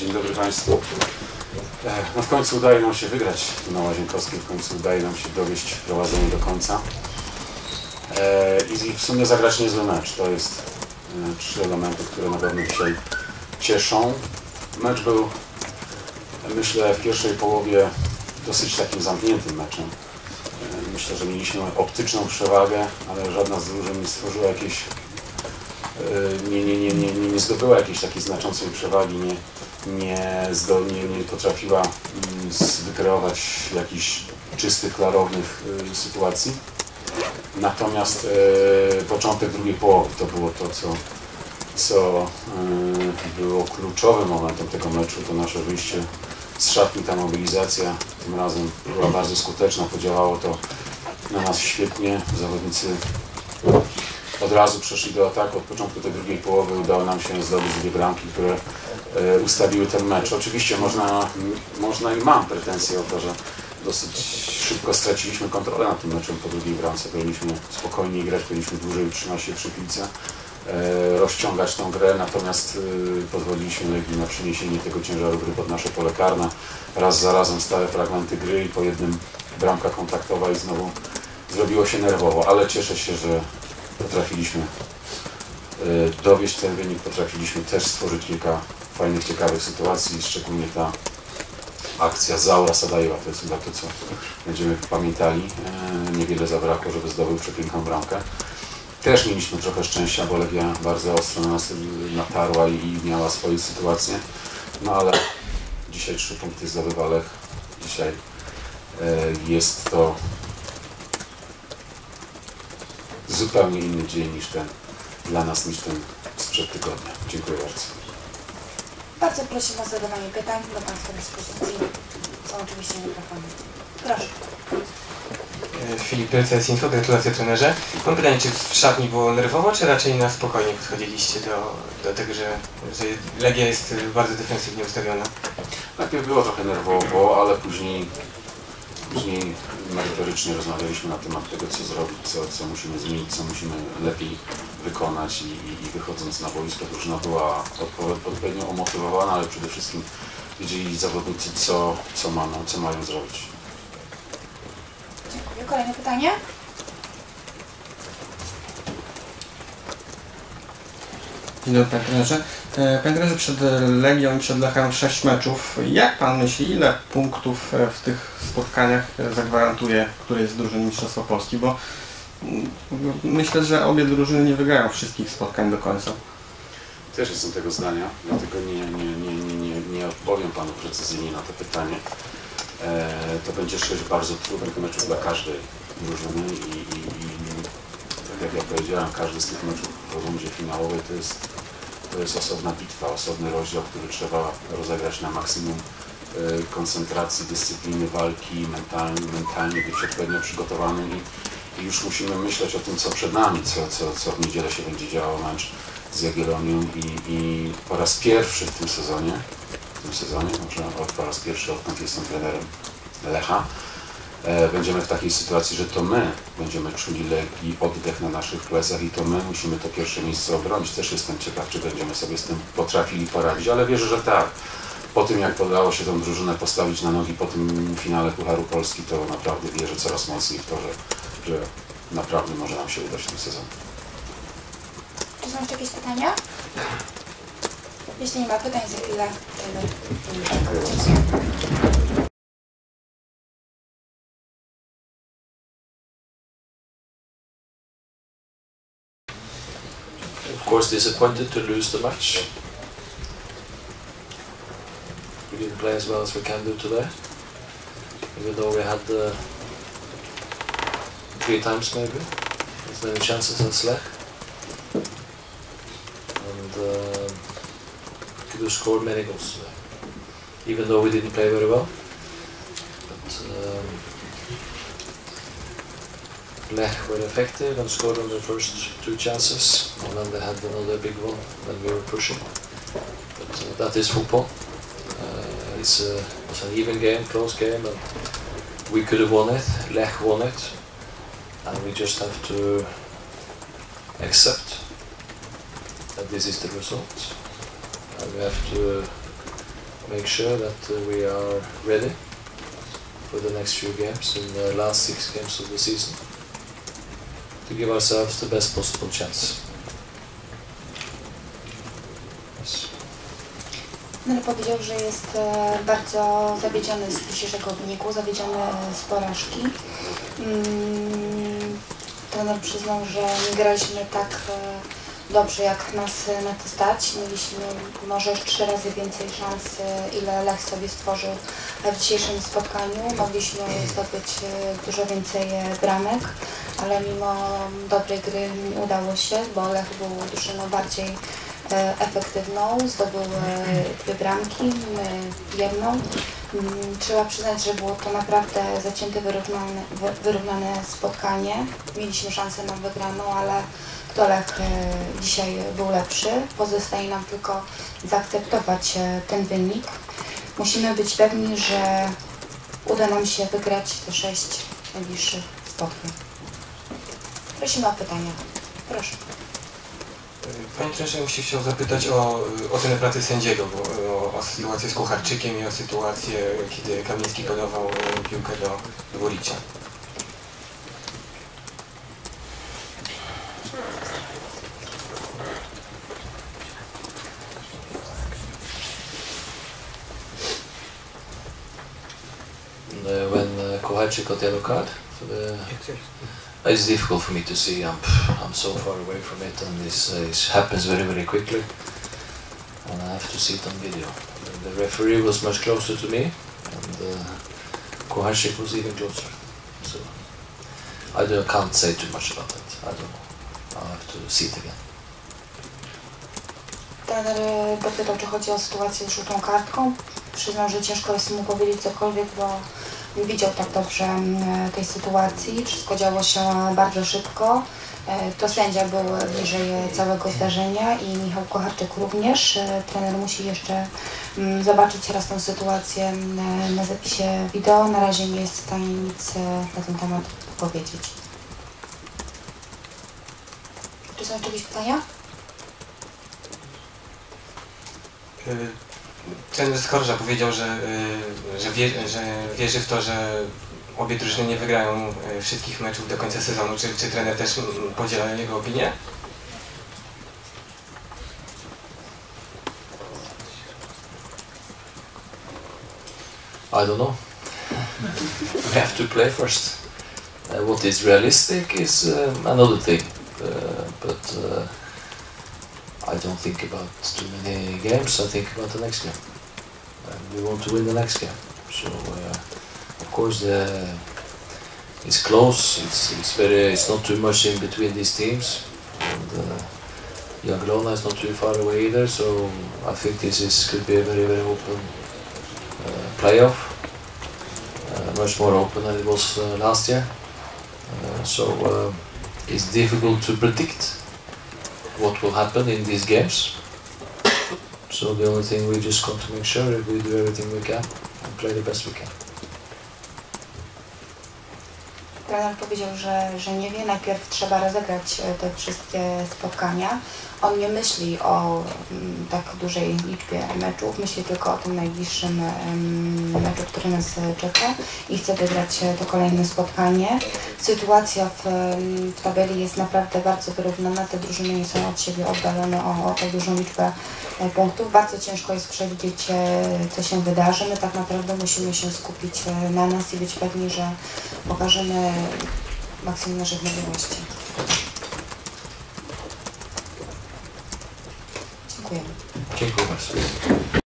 Dzień dobry Państwu. No w końcu udaje nam się wygrać na Łazienkowskiej, w końcu udaje nam się dowieść prowadzenie do końca i w sumie zagrać niezły mecz. To jest 3 elementy, które na pewno dzisiaj cieszą. Mecz był, myślę, w pierwszej połowie dosyć takim zamkniętym meczem. Myślę, że mieliśmy optyczną przewagę, ale żadna z drużyn nie stworzyła jakiejś, nie zdobyła jakiejś takiej znaczącej przewagi, nie potrafiła wykreować jakichś czystych, klarownych sytuacji. Natomiast początek drugiej połowy to było to, co było kluczowym momentem tego meczu, to nasze wyjście z szatni, ta mobilizacja tym razem była bardzo skuteczna, podziałało to na nas świetnie. Zawodnicy od razu przeszli do ataku. Od początku tej drugiej połowy udało nam się zdobyć 2 bramki, które ustawiły ten mecz. Oczywiście można i mam pretensje o to, że dosyć szybko straciliśmy kontrolę nad tym meczem po drugiej bramce. Powinniśmy spokojniej grać, powinniśmy dłużej utrzymać się przy piłce, rozciągać tą grę, natomiast pozwoliliśmy Legii na przeniesienie tego ciężaru gry pod nasze pole karne. Raz za razem stałe fragmenty gry i po jednym bramka kontaktowa i znowu zrobiło się nerwowo, ale cieszę się, że potrafiliśmy dowieść ten wynik, potrafiliśmy też stworzyć kilka fajnych, ciekawych sytuacji, szczególnie ta akcja Zaura Sadajewa, to jest chyba to, co będziemy pamiętali. Niewiele zabrakło, żeby zdobył przepiękną bramkę. Też mieliśmy trochę szczęścia, bo Legia bardzo ostro na nas natarła i miała swoje sytuacje. No ale dzisiaj 3 punkty zdobywa Lech. Dzisiaj jest to zupełnie inny dzień niż ten dla nas, niż ten sprzed tygodnia. Dziękuję bardzo. Bardzo prosimy o zadawanie pytań do Państwa dyspozycji. Są oczywiście mikrofony. Proszę. Filip Pelce, Info, gratulacje trenerze. Mam pytanie, czy w szatni było nerwowo, czy raczej na spokojnie podchodziliście do tego, że Legia jest bardzo defensywnie ustawiona? Najpierw było trochę nerwowo, ale później merytorycznie rozmawialiśmy na temat tego, co zrobić, co musimy zmienić, co musimy lepiej wykonać i wychodząc na boisko drużyna była odpowiednio umotywowana, ale przede wszystkim wiedzieli zawodnicy, co mają zrobić. Dziękuję. Kolejne pytanie? Dzień dobry, panie trenerze. Panie trenerze, przed Legią i przed Lechem 6 meczów. Jak pan myśli, ile punktów w tych spotkaniach zagwarantuje którejś z drużyn Mistrzostwa Polski? Bo myślę, że obie drużyny nie wygrają wszystkich spotkań do końca. Też jestem tego zdania, dlatego nie odpowiem panu precyzyjnie na to pytanie. To będzie 6 bardzo trudnych meczów dla każdej drużyny i tak jak ja powiedziałem, każdy z tych meczów w rundzie finałowej to jest osobna bitwa, osobny rozdział, który trzeba rozegrać na maksimum koncentracji, dyscypliny, walki, mentalnie być odpowiednio przygotowanym i już musimy myśleć o tym, co przed nami, co w niedzielę się będzie działo, mecz z Jagiellonią i po raz pierwszy w tym sezonie, może po raz pierwszy, odkąd jestem trenerem Lecha, będziemy w takiej sytuacji, że to my będziemy czuli Legii oddech na naszych plecach i to my musimy to pierwsze miejsce obronić. Też jestem ciekaw, czy będziemy sobie z tym potrafili poradzić, ale wierzę, że tak. Po tym, jak udało się tę drużynę postawić na nogi po tym finale Pucharu Polski, to naprawdę wierzę coraz mocniej w to, że naprawdę może nam się udać w tym sezonie. Czy są jeszcze jakieś pytania? Jeśli nie ma pytań, za chwilę. Of course, disappointed to lose the match. We didn't play as well as we can do today, even though we had 3 times maybe as many chances as Lech, and could have scored many goals today, even though we didn't play very well. But Lech were effective and scored on their first 2 chances, and then they had another big one when we were pushing. But that is football. It was an even game, close game, and we could have won it. Lech won it, and we just have to accept that this is the result, and we have to make sure that we are ready for the next few games in the last 6 games of the season to give ourselves the best possible chance. Yes. Trener powiedział, że jest bardzo zawiedziony z dzisiejszego wyniku, zawiedziony z porażki. Trener przyznał, że nie graliśmy tak dobrze, jak nas na to stać. Mieliśmy może 3 razy więcej szans, ile Lech sobie stworzył w dzisiejszym spotkaniu. Mogliśmy zdobyć dużo więcej bramek, ale mimo dobrej gry nie udało się, bo Lech był drużyną bardziej efektywną, zdobył 2 bramki, jedną. Trzeba przyznać, że było to naprawdę zacięte, wyrównane spotkanie. Mieliśmy szansę na wygraną, ale kto Lech dzisiaj był lepszy. Pozostaje nam tylko zaakceptować ten wynik. Musimy być pewni, że uda nam się wygrać te 6 najbliższych spotkań. Prosimy o pytania. Proszę. Panie trenerze, bym się chciał zapytać o ocenę pracy sędziego, o sytuację z Kucharczykiem i o sytuację, kiedy Kamiński podawał piłkę do Wólicza. When Kucharczyk got the yellow card, it's difficult for me to see. I'm so far away from it, and this happens very, very quickly, and I have to see it on video. The referee was much closer to me, and Kucharczyk was even closer. So can't say too much about that. I don't know. I'll have to see it again. Trener dopytał, czy chodzi o sytuację z żółtą kartką. Przyznał, że ciężko jest mu powiedzieć cokolwiek, bo nie widział tak dobrze tej sytuacji. Wszystko działo się bardzo szybko. To sędzia był bliżej całego zdarzenia i Michał Kucharczyk również. Trener musi jeszcze zobaczyć raz tę sytuację na zapisie wideo. Na razie nie jest w stanie nic na ten temat powiedzieć. Czy są jeszcze jakieś pytania? Trener z Chorża powiedział, że wierzy w to, że obie drużyny nie wygrają wszystkich meczów do końca sezonu. Czy trener też podziela jego opinię? I don't know. We have to play first. What is realistic is another thing, but I don't think about too many games. I think about the next game. We want to win the next game. So, of course, it's close. It's not too much in between these teams. And Jagiellona is not too far away either. So, I think could be a very, very open playoff. Much more open than it was last year. So, it's difficult to predict what will happen in these games. So the only thing we just got to make sure that we do everything we can and play the best we can. Trener powiedział, że nie wie, najpierw trzeba rozegrać te wszystkie spotkania. On nie myśli o tak dużej liczbie meczów, myśli tylko o tym najbliższym meczu, który nas czeka i chce wygrać to kolejne spotkanie. Sytuacja w tabeli jest naprawdę bardzo wyrównana, te drużyny nie są od siebie oddalone o dużą liczbę punktów. Bardzo ciężko jest przewidzieć, co się wydarzy. My tak naprawdę musimy się skupić na nas i być pewni, że pokażemy maksimum naszych możliwości. Dziękujemy. Dziękuję bardzo.